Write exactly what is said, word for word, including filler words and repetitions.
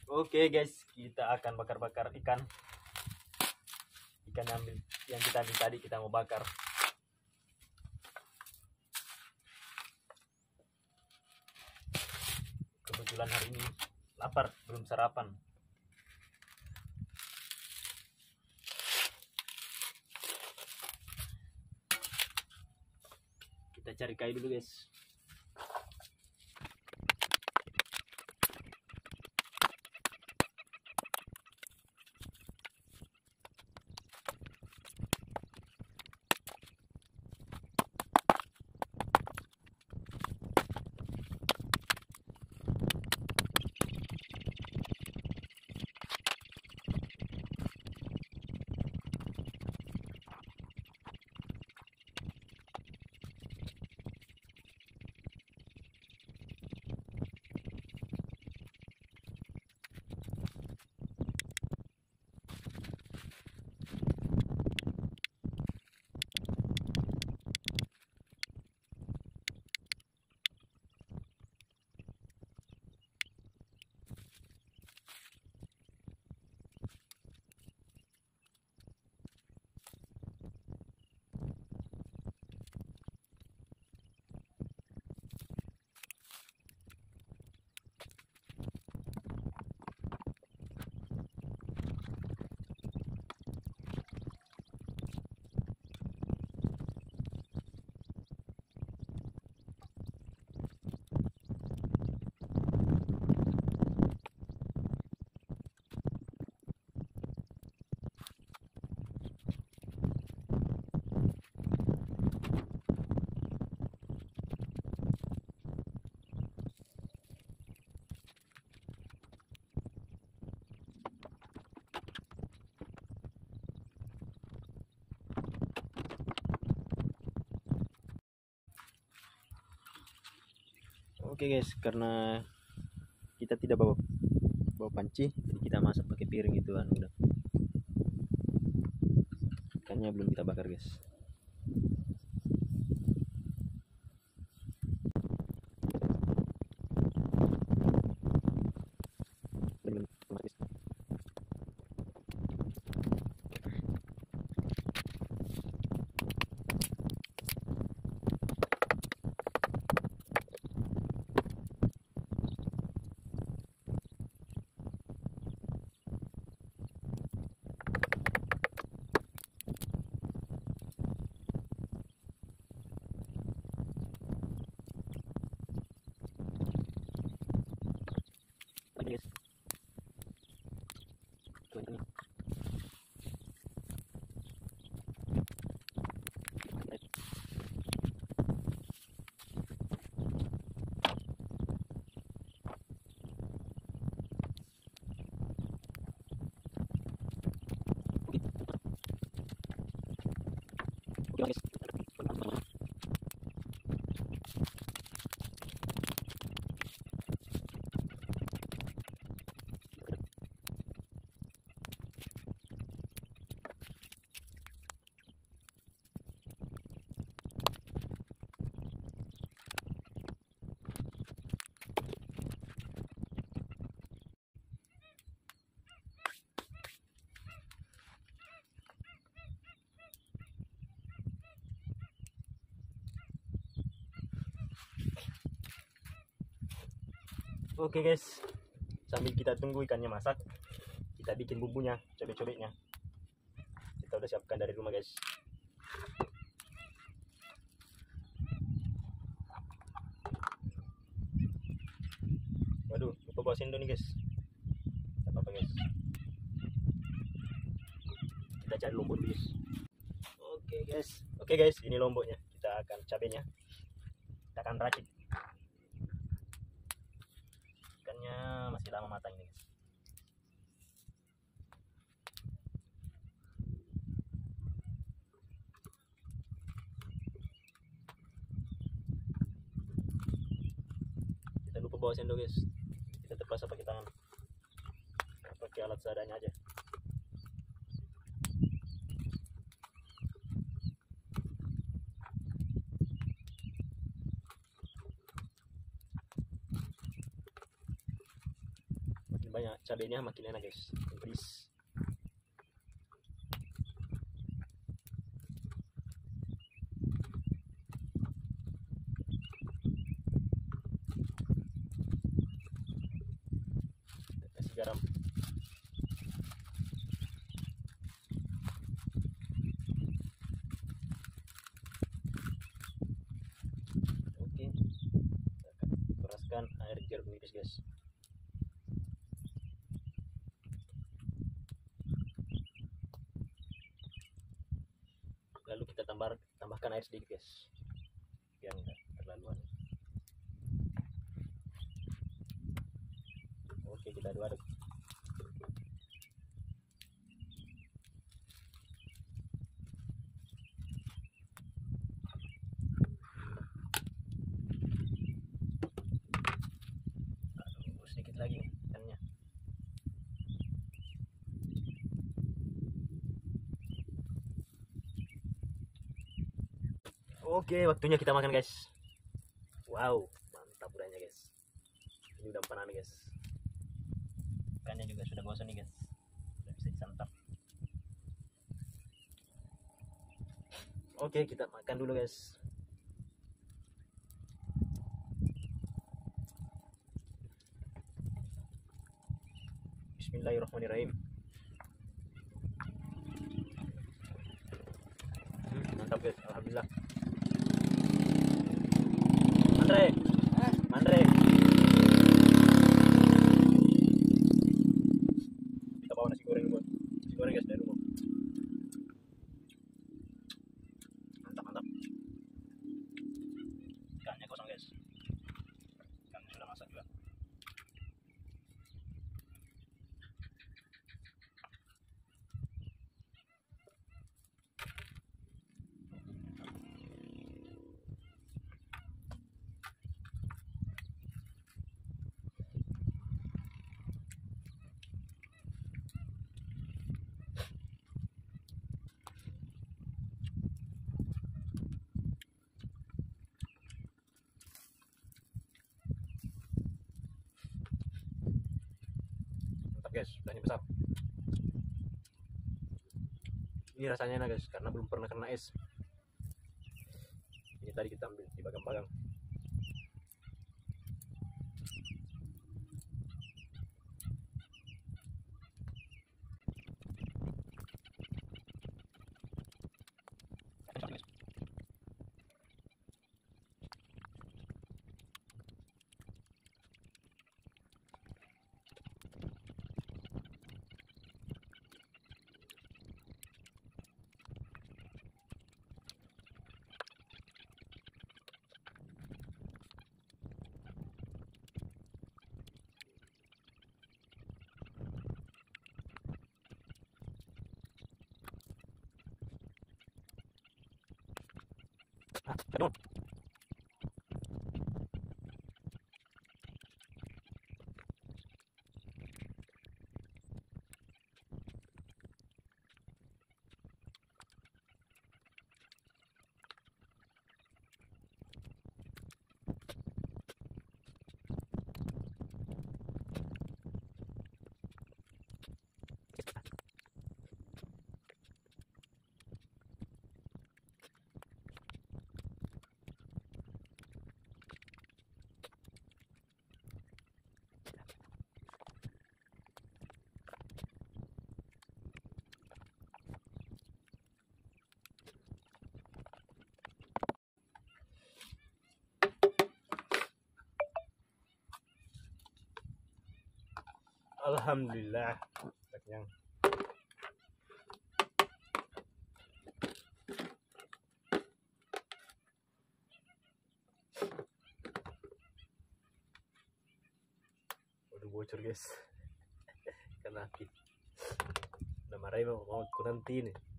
Oke guys, kita akan bakar-bakar ikan. Ikan yang, ambil, yang kita ambil tadi kita mau bakar. Kebetulan hari ini lapar, belum sarapan. Kita cari kayu dulu guys. Oke guys, karena kita tidak bawa bawa panci, jadi kita masak pakai piring itu kan udah. Ikannya belum kita bakar guys. Guys. Tuh, ini. Oke, guys. Oke guys, sambil kita tunggu ikannya masak, kita bikin bumbunya, cobek-cobeknya. Kita udah siapkan dari rumah guys. Waduh, lupa bawa sendok nih guys. Tidak apa-apa guys. Kita cari lombok dulu guys. Oke guys, oke guys, ini lomboknya. Kita akan cabenya, kita akan racik. Ikannya masih lama matang ini guys. Kita lupa bawa sendok guys. Kita terpaksa pakai tangan, pakai alat seadanya aja. banyak cabenya makin enak guys, pedes. Kasih garam. Oke, kita akan peraskan air jeruk nipis guys. Lalu kita tambah tambahkan air sedikit guys, biar enggak terlalu. Oke, kita aduk-aduk. Aduh, sedikit lagi ikannya. Oke, waktunya kita makan guys. Wow, mantap udahnya guys. Ini udah panas guys. Ikannya juga sudah bosan nih guys, sudah bisa disantap. Oke, kita makan dulu guys. Bismillahirrahmanirrahim. Hmm, mantap guys, alhamdulillah. Andre, Andre. Kita bawa nasi goreng buat nasi goreng guys dari rumah. Mantap mantap. Ikannya kosong guys. Ikannya sudah masak juga. Guys, udahnya besar. Ini rasanya enak guys, karena belum pernah kena es. Ini tadi kita ambil di bagang-bagang. Ah, aduh. Alhamdulillah, kenyang. Udah bocor guys, karena api. Udah marah mau mau aku nanti nih.